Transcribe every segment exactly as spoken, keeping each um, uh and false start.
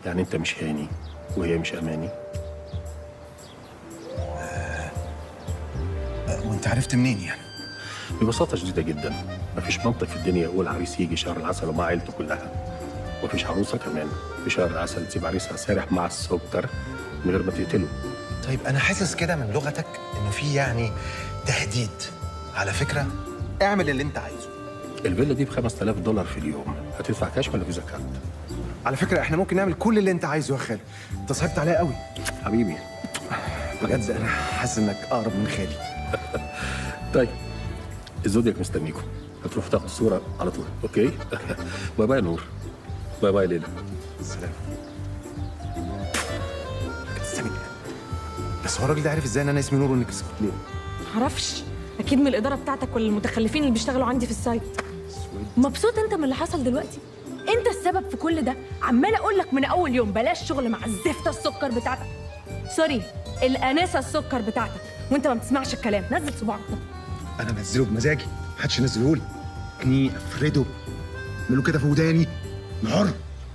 يعني انت مش هاني وهي مش اماني؟ آه آه وانت عرفت منين يعني؟ ببساطه شديده جدا، مفيش منطق في الدنيا يقول عريس يجي شهر العسل ومع عيلته كلها، ومفيش عروسه كمان في شهر العسل تسيب عريسها سارح مع السكر من غير ما تقتله. طيب انا حاسس كده من لغتك انه في يعني تهديد. على فكره اعمل اللي انت عايزه. الفيلا دي ب خمسة آلاف دولار في اليوم، هتدفع كاش ولا فيزا كارت؟ على فكره احنا ممكن نعمل كل اللي انت عايزه يا خالي. انت صعبت عليا قوي حبيبي. بجد انا حاسس انك اقرب من خالي. طيب الزودياك مستنيكم، هتروحوا تاخدوا الصوره على طول. اوكي. باي باي نور. باي باي ليلى. سلام. استني، بس هو الراجل ده عارف ازاي ان انا اسمي نور وانك اسمك ليه؟ معرفش، اكيد من الاداره بتاعتك ولا المتخلفين اللي بيشتغلوا عندي في السايت. مبسوط انت من اللي حصل دلوقتي؟ انت السبب في كل ده. عماله اقول لك من اول يوم بلاش شغل مع الزفته السكر بتاعتك، سوري الانسه السكر بتاعتك، وانت ما بتسمعش الكلام. نزل صباعك ده. انا انزله بمزاجي، محدش ينزله لي. اني افرده، اعمله كده في وداني، انا حر.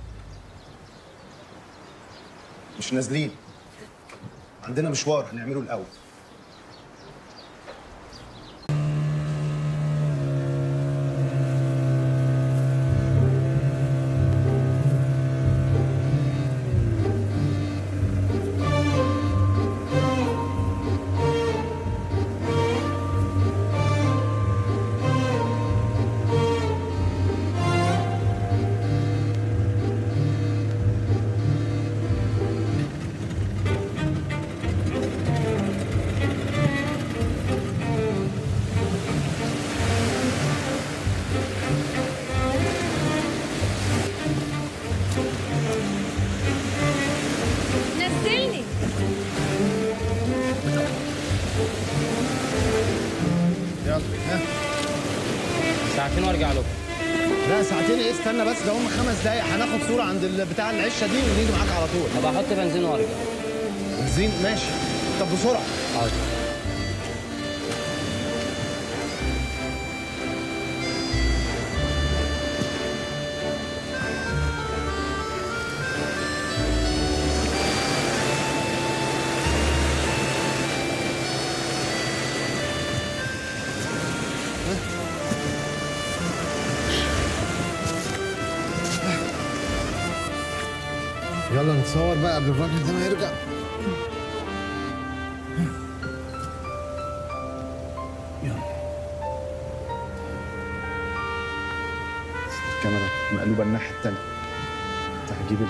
مش نازلين، عندنا مشوار هنعمله الاول. نزلني. يلا ها ساعتين وارجع لكم. لا ساعتين ايه، استنى بس، ده هم خمس دقايق هناخد صوره عند بتاع العشه دي ونيجي معاك على طول. طب احط بنزين وارجع. بنزين ماشي، طب بسرعه. حاضر. يلا نتصور بقى قبل الراجل ده ما يرجع. يلا. الكاميرا مقلوبه الناحيه التانيه. انت هتجيب ال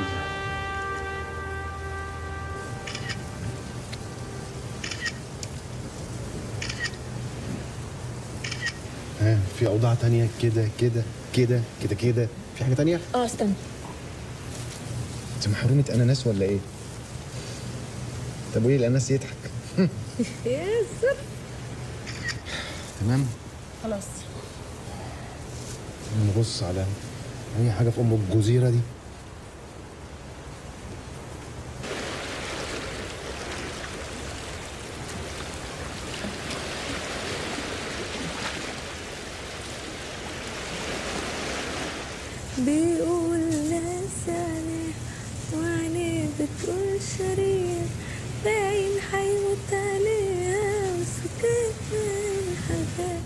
ها في اوضاع تانيه كده كده كده كده كده. في حاجه تانيه؟ اه استنى. انت محرومة اناناس ولا ايه؟ طب وايه الاناناس يضحك؟ يا سر. تمام؟ خلاص. نبص على اي حاجة في ام الجزيرة دي. بيقول ناس عليه وعينيه بتقول شرير، باين هيموت عليها وسكت الحاجات.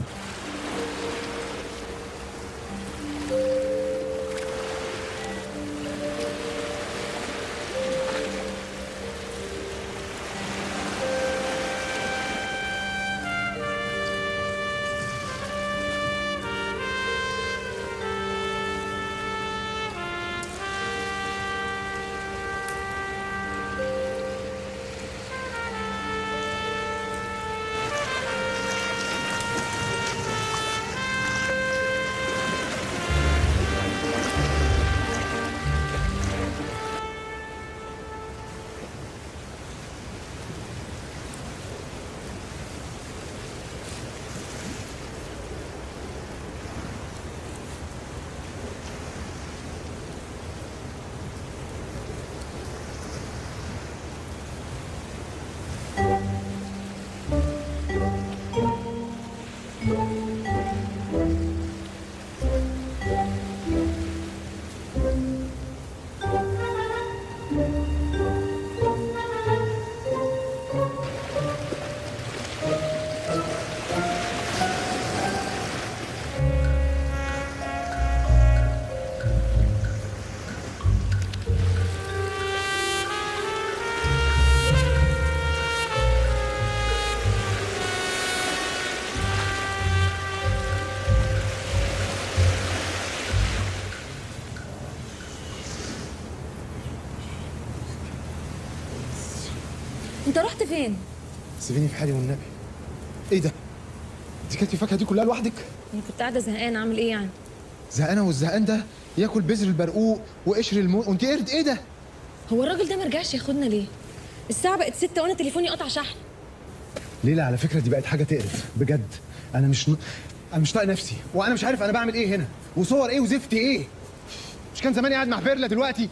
انت رحت فين؟ سيبيني في حالي والنبي. ايه ده؟ انت كلتي الفاكهه دي كلها لوحدك؟ انا كنت قاعده زهقانه، اعمل ايه يعني؟ زهقانه؟ والزهقان ده ياكل بذر البرقوق وقشر الموز وانت قرد؟ ايه ده؟ هو الراجل ده ما رجعش ياخدنا ليه؟ الساعه بقت ستة وانا تليفوني قطع شحن. ليلى على فكره دي بقت حاجه تقرف بجد. انا مش ن... انا مش طايق نفسي وانا مش عارف انا بعمل ايه هنا وصور ايه وزفت ايه. مش كان زماني قاعد مع بيرلا دلوقتي؟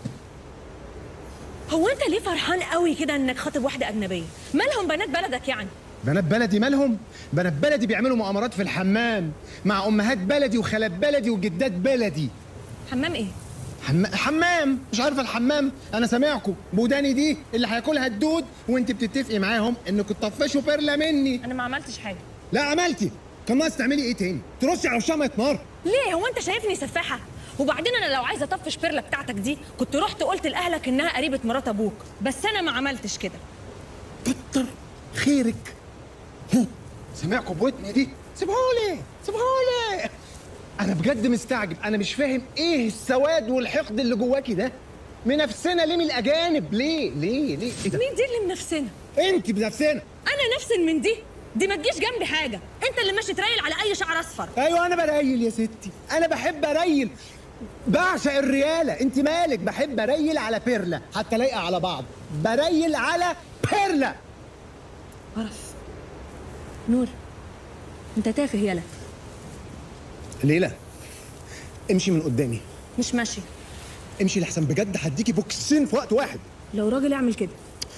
هو انت ليه فرحان قوي كده انك خاطب واحده اجنبيه؟ مالهم بنات بلدك يعني؟ بنات بلدي مالهم؟ بنات بلدي بيعملوا مؤامرات في الحمام مع امهات بلدي وخالات بلدي وجدات بلدي. حمام ايه؟ حم... حمام. مش عارفه الحمام؟ انا سامعكم بوداني دي اللي هياكلها الدود وانت بتتفقي معاهم انكم تطفشوا بيرلا مني. انا ما عملتش حاجه. لا عملتي. كان ناقص تعملي ايه تاني؟ ترشي على وشها ميه نار. ليه؟ هو انت شايفني سفاحه؟ وبعدين انا لو عايزه اطفش بيرلا بتاعتك دي كنت رحت قلت لاهلك انها قريبه مرات ابوك، بس انا ما عملتش كده. كتر خيرك. سامعكم بودني دي؟ سيبهولي سيبهولي. انا بجد مستعجب، انا مش فاهم ايه السواد والحقد اللي جواكي ده. منافسنا ليه من الاجانب؟ ليه ليه ليه ايه ده؟ مين دي اللي منافسنا؟ انت بنفسنا. انا نفس من دي؟ دي ما تجيش جنبي حاجه، انت اللي ماشي تريل على اي شعر اصفر. ايوه انا بريل يا ستي، انا بحب اريل، بعشق الرياله. انت مالك؟ بحب اريل على بيرلا حتى لايقه على بعض. بريل على بيرلا. قرف. نور انت تافه يالا. ليلى امشي من قدامي. مش ماشي. امشي لحسن بجد هديكي بوكسين في وقت واحد. لو راجل اعمل كده.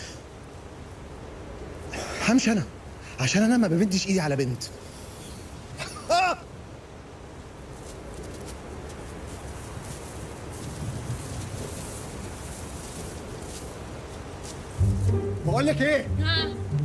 همشي انا عشان انا ما بمدش ايدي على بنت. بقول لك ايه؟ ها